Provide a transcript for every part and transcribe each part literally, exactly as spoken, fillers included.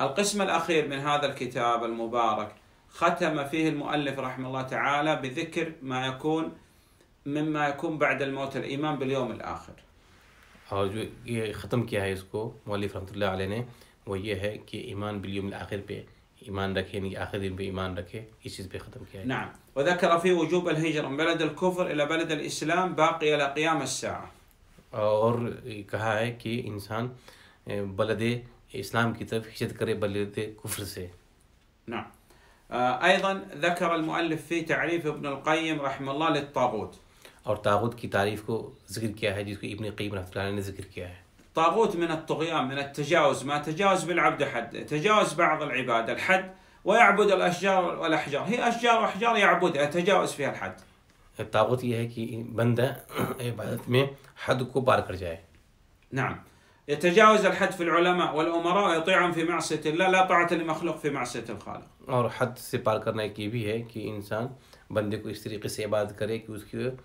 القسم الأخير من هذا الكتاب المبارك ختم فيه المؤلف رحمه الله تعالى بذكر ما يكون مما يكون بعد الموت الإيمان باليوم الآخر. اور جو یہ ختم کیا ہے اس کو مؤلف رحمۃ اللہ علیہ نے وہ یہ ہے کہ ایمان بالیوم الآخر پہ ایمان رکھے، یعنی آخر دن پہ ایمان رکھے، اس چیز پہ ختم کیا ہے. نعم. وذكر في وجوب الهجرة من بلد الكفر إلى بلد الإسلام باقي إلى قيام الساعة. اور کہا ہے کہ انسان بلد اسلام کی طرف ہجرت کرے بلد کفر سے. نعم. أيضا ذكر المؤلف في تعريف ابن القيم رحمه الله للطاغوت. اور طاغوت کی تعریف کو ذکر کیا ہے جس کو ابن قیم رحمۃ اللہ علیہ نے ذکر کیا ہے. طاغوت من الطغيان، من التجاوز، ما تجاوز بالعبد حد، تجاوز بعض العباد الحد ويعبد الأشجار والأحجار، هي أشجار وأحجار يعبدها، تجاوز فيها الحد. طاغوت یہ ہے کہ بندہ عبادت میں حد کو پار کر جائے. نعم. يتجاوز الحد في العلماء والأمراء ويطيعهم في معصية الله، لا طاعة لمخلوق في معصية الخالق. اور حد سے پار کرنا ایک یہ بھی ہے کہ انسان بندے کو اس طریقے سے عبادت کرے کہ اس کی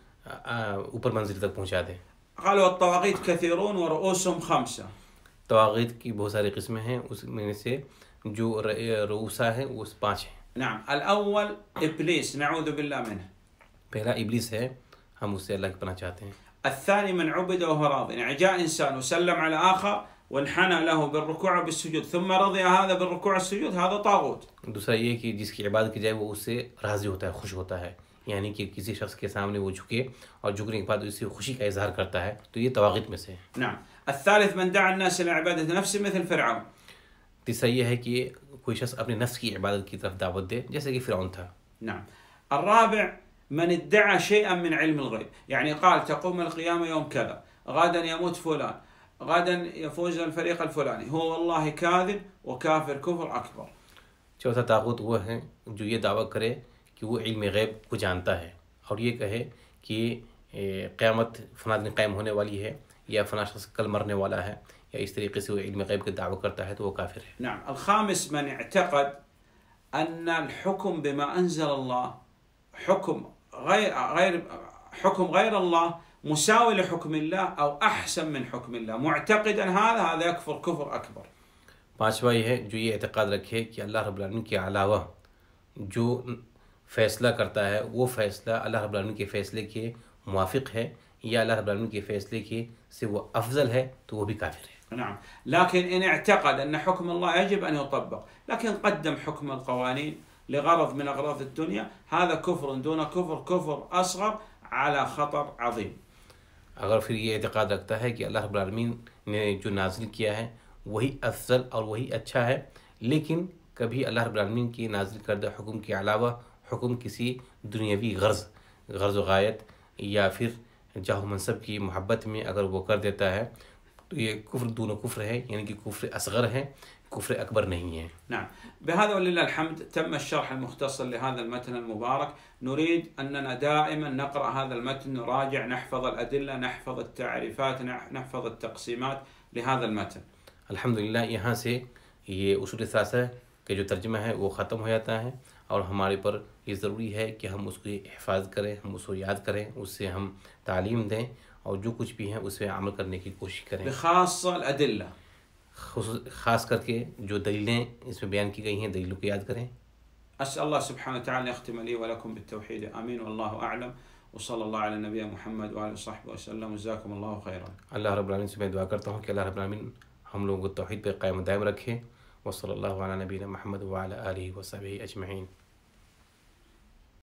اوپر منزل تک پہنچا دے. قالوا الطواغيت كثيرون ورؤوسهم خمسة. طواغیت کی بہت ساری قسمیں ہیں، اس میں سے جو رؤوسا ہے وہ پانچ ہیں. نعم. الأول إبليس نعوذ بالله منه. پہلا ابلیس ہے، ہم اس سے اللہ کی پناہ چاہتے ہیں. الثاني من عبد وهو راض، يعني جاء إنسان وسلم على آخر وانحنى له بالركوع بالسجود ثم رضي هذا بالركوع والسجود، هذا طاغوت. دوسرا یہ کہ جس کی عبادت کی جائے وہ اس سے راضی ہوتا ہے، خوش ہوتا ہے، یعنی کہ کسی شخص کے سامنے وہ جھکے اور جھکنے کے بعد اس سے خوشی کا اظہار کرتا ہے، تو یہ طواغیت میں سے ہے. نعم. الثالث من دعا الناس إلى عبادة نفسه مثل فرعون. تیسرا یہ ہے کہ کوئی شخص اپنے نفس کی عبادت کی طرف دعوت دے جیسے کہ فرعون تھا. نعم. الرابع من ادعى شيئا من علم الغيب، يعني قال تقوم القيامة يوم كذا، غدا يموت فلان، غدا يفوز الفريق الفلاني، هو والله كاذب وكافر كفر أكبر. چوتھا طاغوت وہ ہے جو یہ دعویٰ کرے کہ وہ علم غیب کو جانتا ہے اور یہ کہے کہ قیامت فلاں دن قائم ہونے والی ہے یا فلاں شخص کل مرنے والا ہے، یا اس طریقے سے وہ علم غیب کا دعویٰ کرتا ہے تو وہ کافر ہے. نعم. الخامس من اعتقد أن الحكم بما أنزل الله حكم غير غير حكم غير الله مساوي لحكم الله أو أحسن من حكم الله، معتقدا هذا هذا يكفر كفر أكبر. پانچواں یہ ہے جو یہ اعتقاد رکھے کہ اللہ رب العالمین کے علاوہ جو فیصلہ کرتا ہے وہ فیصلہ اللہ رب العالمین کے فیصلے کے موافق ہے یا اللہ رب العالمین کے فیصلے کے سے وہ افضل ہے تو وہ بھی کافر ہے. نعم. لكن إن اعتقد أن حكم الله يجب أن يطبق لكن قدم حكم القوانين لغرض من أغراض الدنيا، هذا كفر دون كفر، كفر أصغر على خطر عظيم. اگر پھر یہ اعتقاد رکھتا ہے کہ اللہ رب العالمین نے جو نازل کیا ہے وہی افضل اور وہی اچھا ہے، لیکن کبھی اللہ رب العالمین کی نازل کردہ حکم کے علاوہ حکم کسی دنیاوی غرض غرض و غایت یا پھر جاہ و منصب کی محبت میں اگر وہ کر دیتا ہے تو یہ کفر دون کفر ہے، یعنی کہ کفر اصغر ہے، کفر اکبر نہیں ہے. نعم. بهذا ولله الحمد تم الشرح المختصر لهذا المتن المبارك. نريد أننا دائما نقرأ هذا المتن، نراجع، نحفظ الأدلة، نحفظ التعريفات، نحفظ التقسيمات لهذا المتن. الحمدللہ یہاں سے یہ اصول ثلاثہ کے جو ترجمہ ہے وہ ختم ہو جاتا ہے، اور ہمارے پر یہ ضروری ہے کہ ہم اس کی حفاظت کریں، ہم اس کو یاد کریں، اس سے ہم تعلیم دیں اور جو کچھ بھی ہے اس پہ عمل کرنے کی کوشش کریں. بخاصة الأدلة، خاص کر کے جو دلیلیں اس میں بیان کی گئی ہیں دلیلوں کو یاد کریں. أسأل الله سبحانه وتعالى يختم لي ولكم بالتوحيد، آمين والله أعلم، وصلى الله على نبينا محمد وآله وصحبه وسلم، جزاكم الله خيرا. اللہ رب العالمین سے میں دعا کرتا ہوں کہ اللہ رب العالمین ہم لوگوں کو توحید پہ قائم و دائم رکھے. وصلی اللہ علی نبینا محمد وعلی آلہ وصحبہ اجمعین.